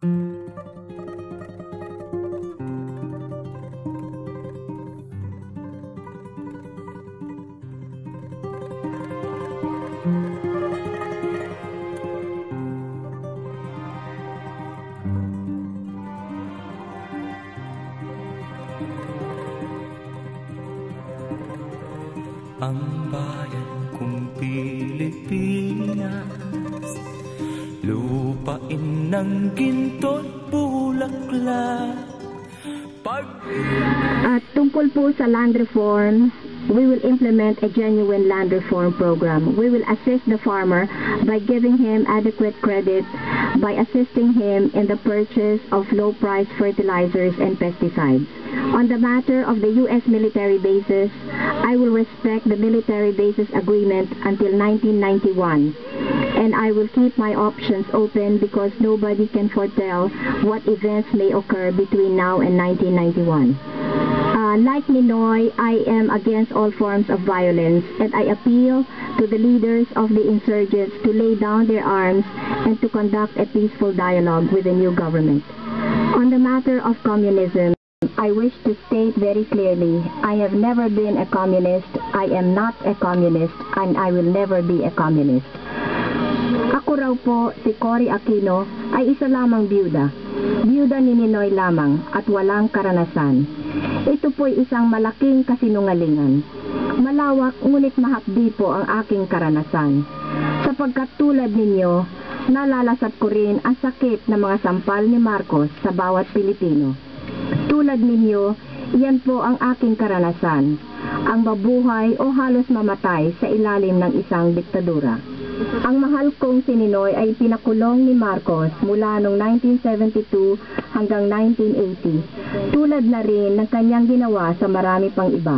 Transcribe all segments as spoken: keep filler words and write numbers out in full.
Ang bayan kong Pilipinas, lupain ng ginto't bulaklak. Pag... At tungkol po sa land reform, we will implement a genuine land reform program. We will assist the farmer by giving him adequate credit, by assisting him in the purchase of low-price fertilizers and pesticides. On the matter of the U S military bases, I will respect the military bases agreement until nineteen ninety-one. And I will keep my options open because nobody can foretell what events may occur between now and nineteen ninety-one. Uh, like Ninoy, I am against all forms of violence, and I appeal to the leaders of the insurgents to lay down their arms and to conduct a peaceful dialogue with the new government. On the matter of communism, I wish to state very clearly, I have never been a communist, I am not a communist, and I will never be a communist. Ako raw po, si Cory Aquino, ay isa lamang byuda. Byuda ni Ninoy lamang at walang karanasan. Ito po'y isang malaking kasinungalingan. Malawak ngunit mahapdi po ang aking karanasan. Sapagkat tulad ninyo, nalalasap ko rin ang sakit ng mga sampal ni Marcos sa bawat Pilipino. Tulad ninyo, yan po ang aking karanasan, ang mabuhay o halos mamatay sa ilalim ng isang diktadura. Ang mahal kong si Ninoy ay pinakulong ni Marcos mula noong nineteen seventy-two hanggang nineteen eighty, tulad na rin ng kanyang ginawa sa marami pang iba.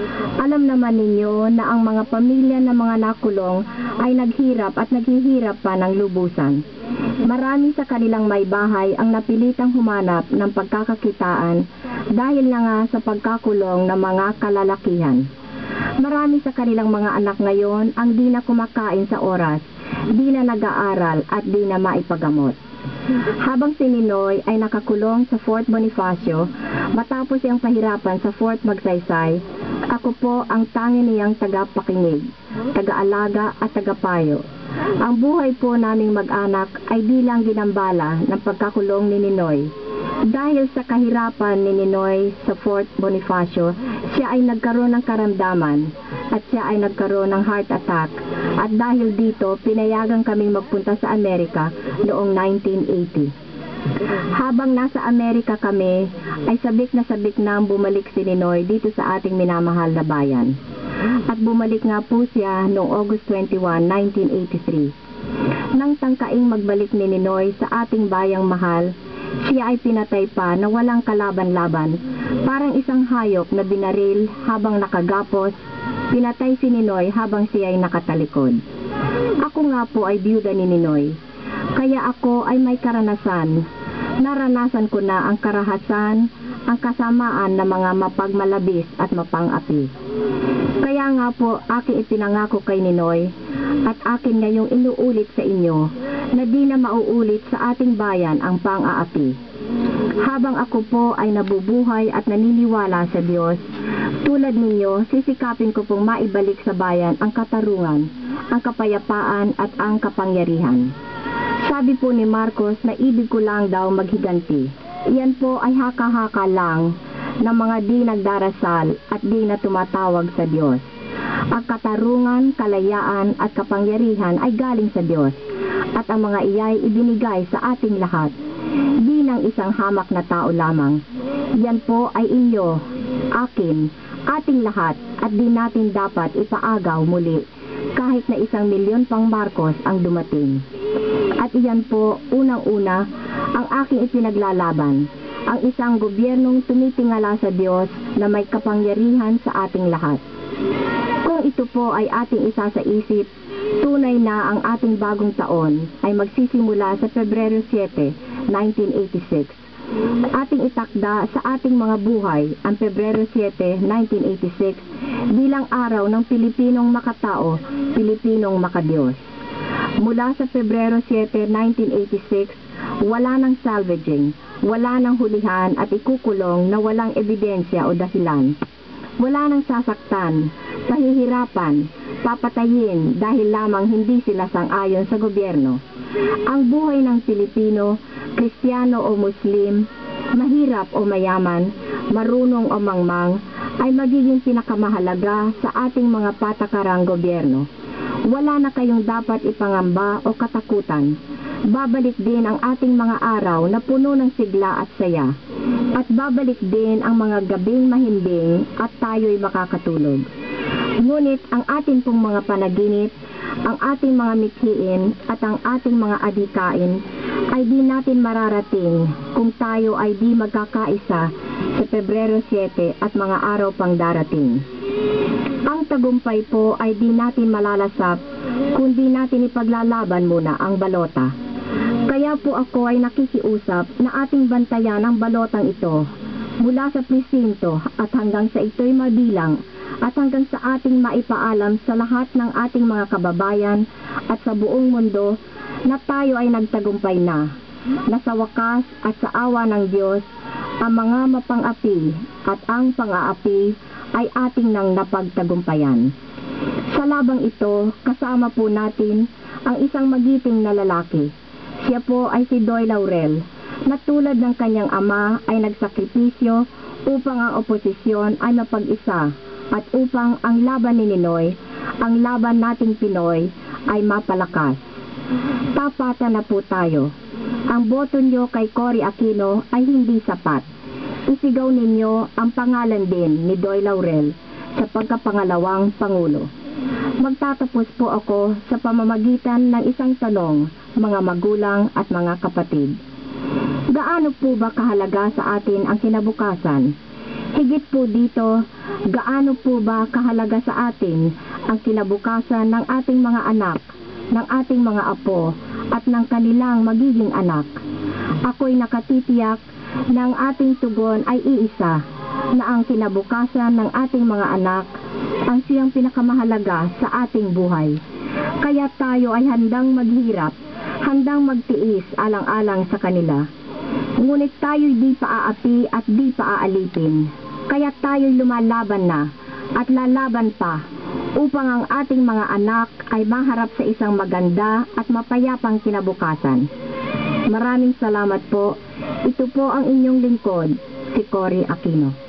Alam naman ninyo na ang mga pamilya ng mga nakulong ay naghirap at naghihirap pa ng lubusan. Marami sa kanilang may bahay ang napilitang humanap ng pagkakakitaan dahil na nga sa pagkakulong ng mga kalalakihan. Marami sa kanilang mga anak ngayon ang di na kumakain sa oras, di na nag-aaral at di na maipagamot. Habang si Ninoy ay nakakulong sa Fort Bonifacio, matapos siyang pahirapan sa Fort Magsaysay, ako po ang tangi niyang tagapakinig, taga-alaga at tagapayo. Ang buhay po naming mag-anak ay di lang ginambala ng pagkakulong ni Ninoy. Dahil sa kahirapan ni Ninoy sa Fort Bonifacio, siya ay nagkaroon ng karamdaman at siya ay nagkaroon ng heart attack. At dahil dito, pinayagan kaming magpunta sa Amerika noong nineteen eighty. Habang nasa Amerika kami, ay sabik na sabik na ang bumalik si Ninoy dito sa ating minamahal na bayan. At bumalik nga po siya noong August twenty-first, nineteen eighty-three. Nang tangkaing magbalik ni Ninoy sa ating bayang mahal, siya ay pinatay pa na walang kalaban-laban, parang isang hayop na binaril habang nakagapos. Pinatay si Ninoy habang siya ay nakatalikod. Ako nga po ay byuda ni Ninoy, kaya ako ay may karanasan. Naranasan ko na ang karahasan, ang kasamaan ng mga mapagmalabis at mapang-api. Kaya nga po aking ipinangako kay Ninoy at akin ngayong inuulit sa inyo na di na mauulit sa ating bayan ang pang-aapi. Habang ako po ay nabubuhay at naniniwala sa Diyos, tulad ninyo, sisikapin ko pong maibalik sa bayan ang katarungan, ang kapayapaan at ang kapangyarihan. Sabi po ni Marcos na ibig ko lang daw maghiganti. Iyan po ay haka-haka lang ng mga di nagdarasal at di na tumatawag sa Diyos. Ang katarungan, kalayaan at kapangyarihan ay galing sa Diyos at ang mga iyay ibinigay sa ating lahat bilang isang hamak na tao lamang. Yan po ay inyo, akin, ating lahat at di natin dapat ipaagaw muli kahit na isang milyon pang Marcos ang dumating. At iyan po, unang-una, ang aking ipinaglalaban, ang isang gobyernong tumitingala sa Diyos na may kapangyarihan sa ating lahat. Kung ito po ay ating isa sa isip, tunay na ang ating bagong taon ay magsisimula sa Pebrero seven, nineteen eighty-six. Ating itakda sa ating mga buhay ang Pebrero seven, nineteen eighty-six bilang araw ng Pilipinong makatao, Pilipinong makadiyos. Mula sa Pebrero seven, nineteen eighty-six, Wala nang salvaging, wala nang hulihan at ikukulong na walang ebidensya o dahilan. Wala nang sasaktan, pahihirapan, papatayin dahil lamang hindi sila sang-ayon sa gobyerno. Ang buhay ng Pilipino, Kristiyano o Muslim, mahirap o mayaman, marunong o mangmang, ay magiging pinakamahalaga sa ating mga patakarang gobyerno. Wala na kayong dapat ipangamba o katakutan. Babalik din ang ating mga araw na puno ng sigla at saya. At babalik din ang mga gabing mahimbing at tayo'y makakatulog. Ngunit ang ating pong mga panaginip, ang ating mga mithiin at ang ating mga adikain ay di natin mararating kung tayo ay di magkakaisa sa Pebrero siyete at mga araw pang darating. Ang tagumpay po ay di natin malalasap kung di natin ipaglalaban muna ang balota. Kaya po ako ay nakikiusap na ating bantayan ang balotang ito mula sa presinto at hanggang sa ito'y mabilang at hanggang sa ating maipaalam sa lahat ng ating mga kababayan at sa buong mundo na tayo ay nagtagumpay na, na sa wakas at sa awa ng Diyos, ang mga mapang-api at ang pang-aapi ay ating nang napagtagumpayan. Sa labang ito, kasama po natin ang isang magiting na lalaki. Siya po ay si Doy Laurel, na tulad ng kanyang ama ay nagsakripisyo upang ang oposisyon ay mapag-isa at upang ang laban ni Ninoy, ang laban nating Pinoy, ay mapalakas. Tapatan na po tayo. Ang boto nyo kay Cory Aquino ay hindi sapat. Isigaw ninyo ang pangalan din ni Doy Laurel sa pagkapangalawang Pangulo. Magtatapos po ako sa pamamagitan ng isang tanong, mga magulang at mga kapatid. Gaano po ba kahalaga sa atin ang kinabukasan? Higit po dito, gaano po ba kahalaga sa atin ang kinabukasan ng ating mga anak, ng ating mga apo, at ng kanilang magiging anak? Ako'y nakatitiyak na ang ating tugon ay iisa, na ang kinabukasan ng ating mga anak ang siyang pinakamahalaga sa ating buhay. Kaya tayo ay handang maghirap, handang magtiis alang-alang sa kanila. Ngunit tayo'y di paaapi at di paaalipin. Kaya tayo'y lumalaban na at lalaban pa upang ang ating mga anak ay maharap sa isang maganda at mapayapang kinabukasan. Maraming salamat po. Ito po ang inyong lingkod, si Cory Aquino.